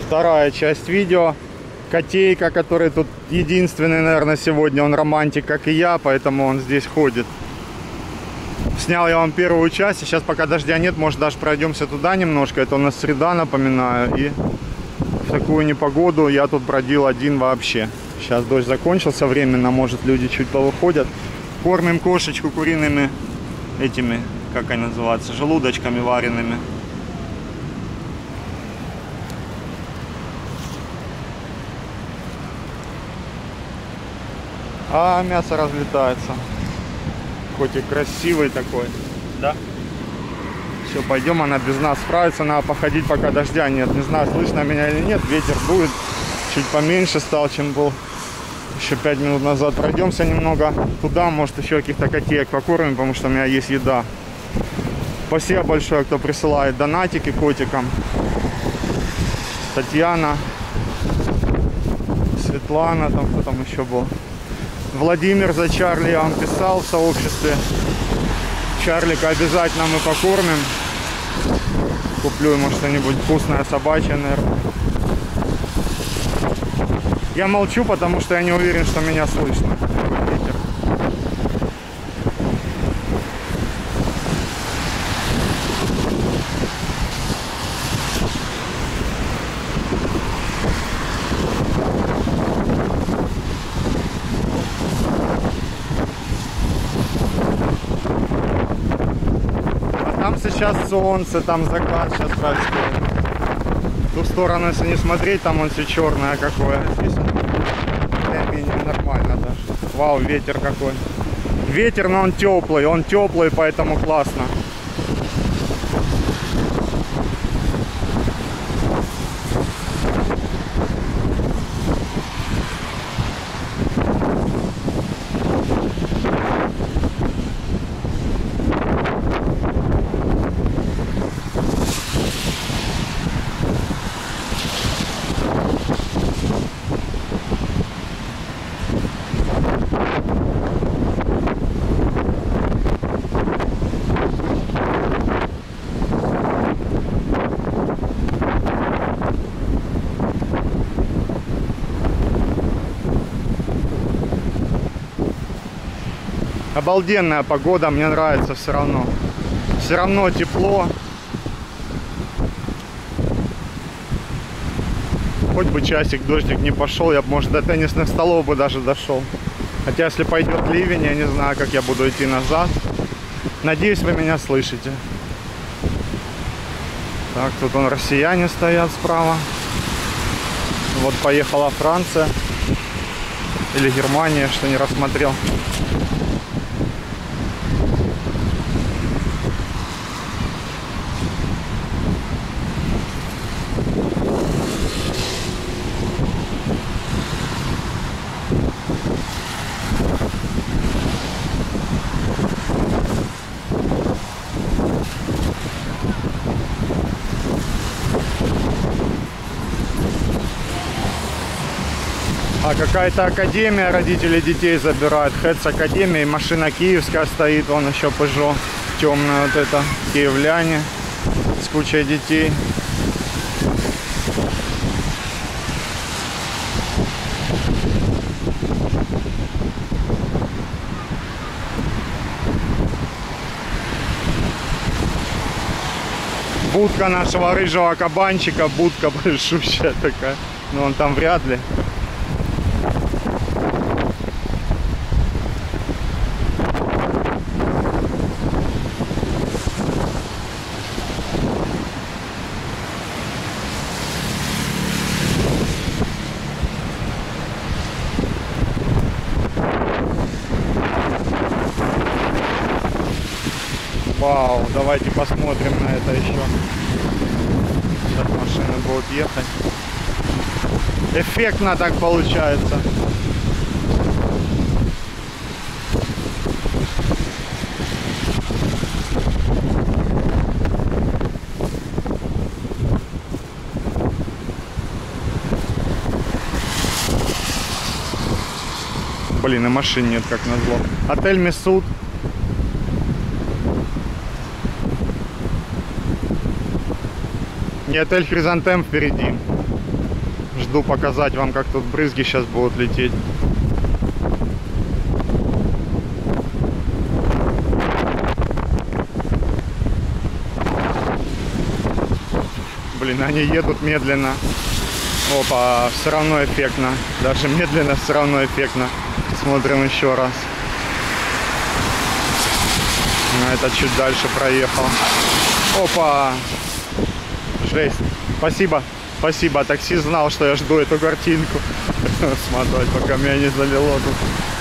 Вторая часть видео. Котейка, который тут единственный, наверное, сегодня. Он романтик, как и я, поэтому он здесь ходит. Снял я вам первую часть. Сейчас пока дождя нет, может даже пройдемся туда немножко. Это у нас среда, напоминаю. И в такую непогоду я тут бродил один вообще. Сейчас дождь закончился временно, может люди чуть повыходят. Кормим кошечку куриными этими, как они называются, желудочками вареными. А мясо разлетается. Котик красивый такой. Да? Все, пойдем, она без нас справится. Надо походить, пока дождя нет. Не знаю, слышно меня или нет. Ветер дует. Чуть поменьше стал, чем был еще 5 минут назад. Пройдемся немного туда. Может, еще каких-то котеек покормим, потому что у меня есть еда. Спасибо большое, кто присылает донатики котикам. Татьяна, Светлана, там кто там еще был. Владимир за Чарли я вам писал в сообществе. Чарлика обязательно мы покормим. Куплю ему что-нибудь вкусное, собачье, наверное. Я молчу, потому что я не уверен, что меня слышно. Ветер. Сейчас солнце, там закат сейчас происходит. В ту сторону, если не смотреть, там он все черное какое. Здесь более-менее нормально даже. Вау, ветер какой. Ветер, но он теплый, поэтому классно. Обалденная погода, мне нравится все равно. Все равно тепло. Хоть бы часик дождик не пошел, я бы, может, до теннисных столов бы даже дошел. Хотя, если пойдет ливень, я не знаю, как я буду идти назад. Надеюсь, вы меня слышите. Так, тут вон россияне стоят справа. Вот поехала Франция. Или Германия, что не рассмотрел. А какая-то академия, родители детей забирают. Хэц академия, машина киевская стоит, вон еще Peugeot темная вот это, киевляне с кучей детей. Будка нашего рыжего кабанчика, будка большущая такая, но он там вряд ли. Вау, давайте посмотрим на это еще. Сейчас машины будут ехать. Эффектно так получается. Блин, и машин нет, как назло. Отель Месут. И отель Хризантем впереди. Жду показать вам, как тут брызги сейчас будут лететь. Блин, они едут медленно. Опа, все равно эффектно. Даже медленно все равно эффектно. Смотрим еще раз. Это чуть дальше проехал. Опа! Жесть. Спасибо. Спасибо. Таксист знал, что я жду эту картинку. Смотреть, пока меня не залило тут.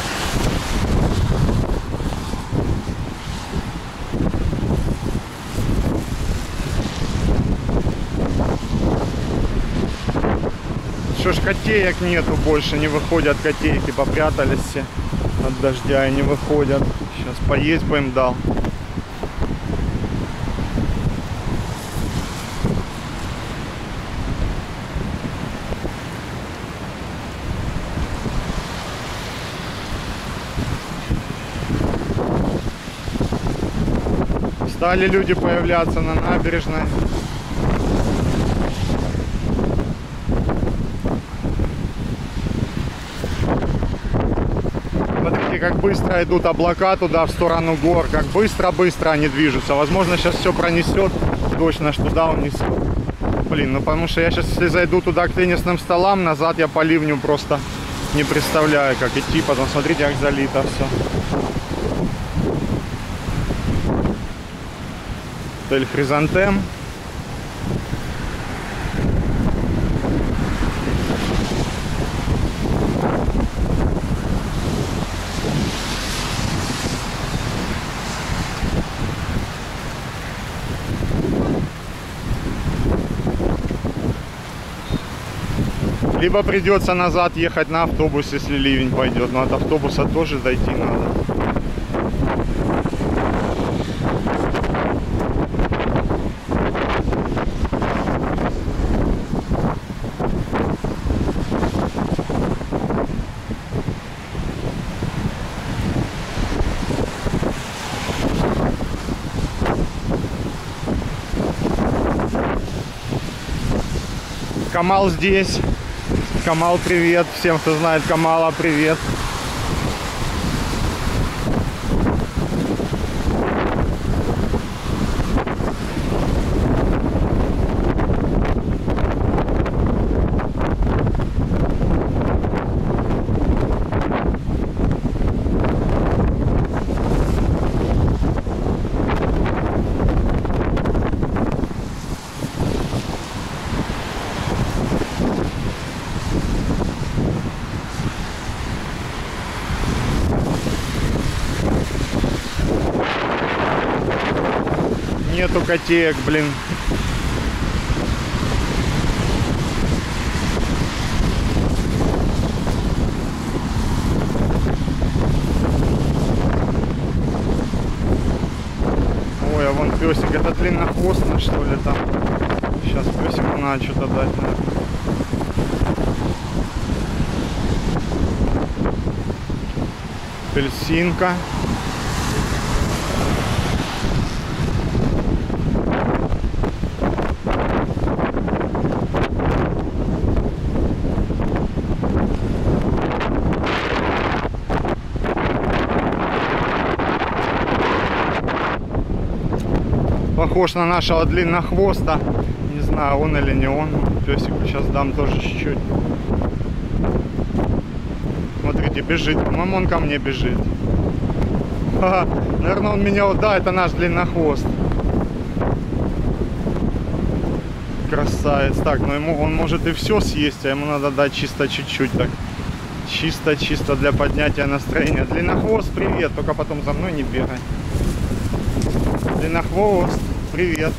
Что ж, котеек нету больше, не выходят котейки, попрятались все от дождя и не выходят. Сейчас поесть бы им дал. Стали люди появляться на набережной. Смотрите, как быстро идут облака туда, в сторону гор. Как быстро-быстро они движутся. Возможно, сейчас все пронесет. Дождь наш туда унесет. Блин, ну потому что я сейчас, если зайду туда к теннисным столам, назад я по ливню просто не представляю, как идти. Потом смотрите, как залито все. Отель Хризантем. Либо придется назад ехать на автобус, если ливень пойдет. Но от автобуса тоже дойти надо. Камал здесь. Камал, привет. Всем, кто знает Камала, привет. Нету котеек, блин. Ой, а вон песик. Это длиннохвостный, что ли, там? Сейчас песику надо что-то дать, наверное. Апельсинка. Похож на нашего длиннохвоста. Не знаю, он или не он. Песику сейчас дам тоже чуть-чуть. Смотрите, бежит. По-моему, он ко мне бежит. Ха-ха. Наверное, он меня... Да, это наш длиннохвост. Красавец. Так, но ему он может и все съесть, а ему надо дать чисто чуть-чуть так. Чисто для поднятия настроения. Длиннохвост, привет. Только потом за мной не бегай. Длиннохвост, привет.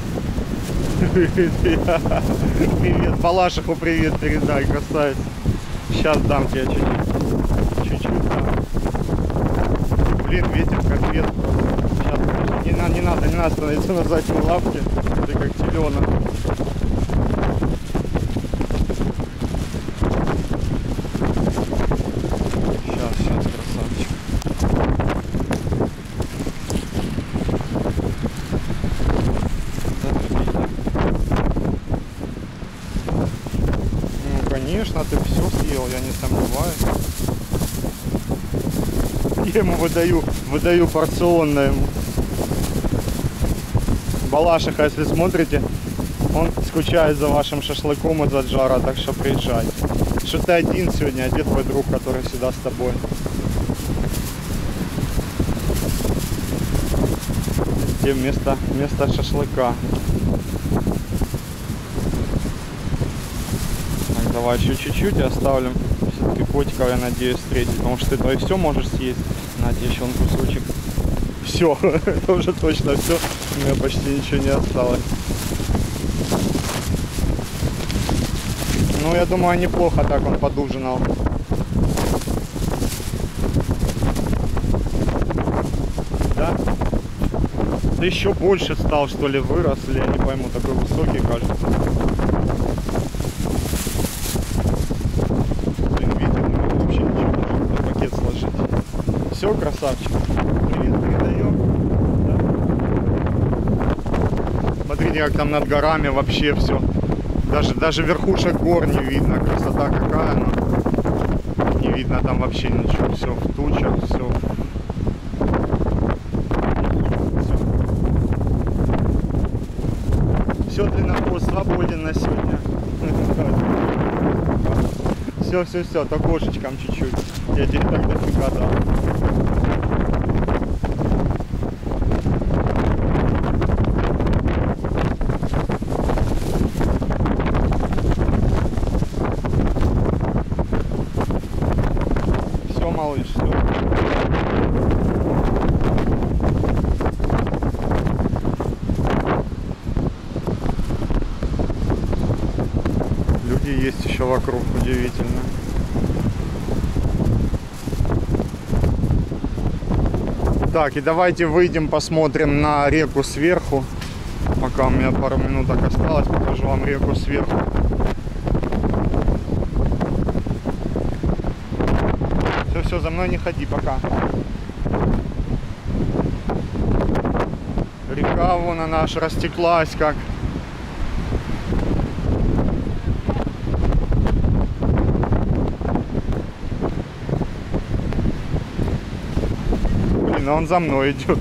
Привет. Балашиху привет передай, красавец. Сейчас дам тебе чуть-чуть дам. Блин, ветер как ветер. Сейчас, не надо становиться на задней лапке. Ты как теленок. Сейчас, красавчик. Конечно, ты все съел, я не сомневаюсь. Я ему выдаю порционно ему. Балашиха, если смотрите, он скучает за вашим шашлыком из Аджара, так что приезжайте. Что ты один сегодня, а где твой друг, который всегда с тобой? Где место шашлыка? Так, давай еще чуть-чуть и оставим. Все-таки котиков, я надеюсь, встретить, потому что ты все можешь съесть. Надя, еще он кусочек. Все, это уже точно все. У меня почти ничего не осталось. Ну, я думаю, неплохо так он подужинал. Да? Ты еще больше стал, что ли, вырос, или я не пойму, такой высокий, кажется. Блин, видно, вообще ничего, можно пакет сложить. Все, красавчик. Привет, передаем. Да? Смотрите, как там над горами вообще все. Даже верхушек гор не видно. Красота какая она. Не видно там вообще ничего. Все в тучах, все. Все, длиннохвост свободен на сегодня. Все, то кошечкам чуть-чуть. Я тебе так дофига дал. Все, малыш, все. Люди есть еще вокруг, удивительно. Так, и давайте выйдем, посмотрим на реку сверху. Пока у меня пару минуток осталось, покажу вам реку сверху. Все, за мной не ходи пока. Река вон она аж растеклась как. Блин, а он за мной идет.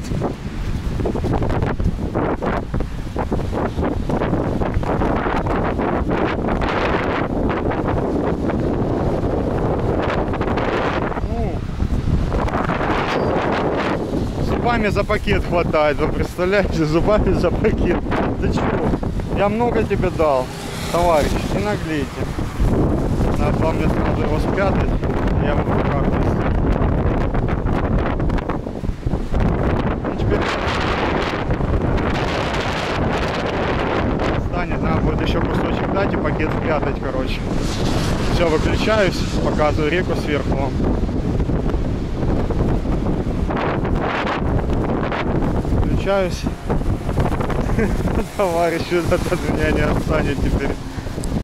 Зубами за пакет хватает, вы представляете, зубами за пакет. Ты чего? Я много тебе дал, товарищ, не наглейте. Надо вам мне сразу его спрятать, я в руках несу. Ну теперь станет, надо будет еще кусочек дать и пакет спрятать, короче. Все, выключаюсь, показываю реку сверху вам. Товарищ, от меня не отстанет теперь.